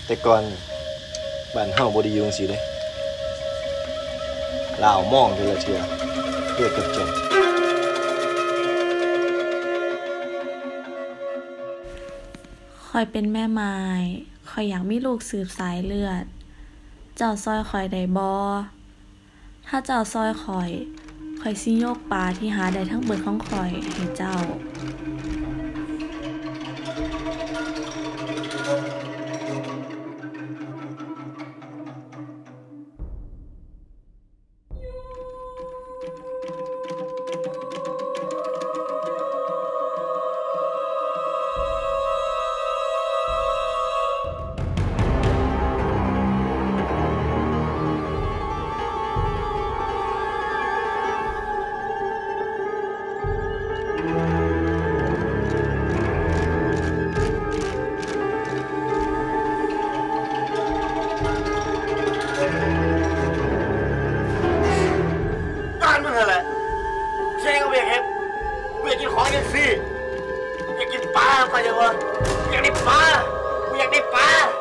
แต่ก่อนบ้านเฮาบ่ดีอยู่จังซี่เด้ลาวมองเทื่อละเทื่อเลือดกับจนข้อยเป็นแม่ไม้ข้อยอยากมีลูกสืบสายเลือดเจ้าซอยข้อยได้บ่ถ้าเจ้าซอยข้อยสิยกปลาที่หาได้ทั้งเบิดของข้อยให้เจ้าบ้านมึงอะไรเช่งก็เบียกเห็ดเบียกกินของยังสิอยากกินปลาไปยังวะอยากได้ปลาอยากได้ปลา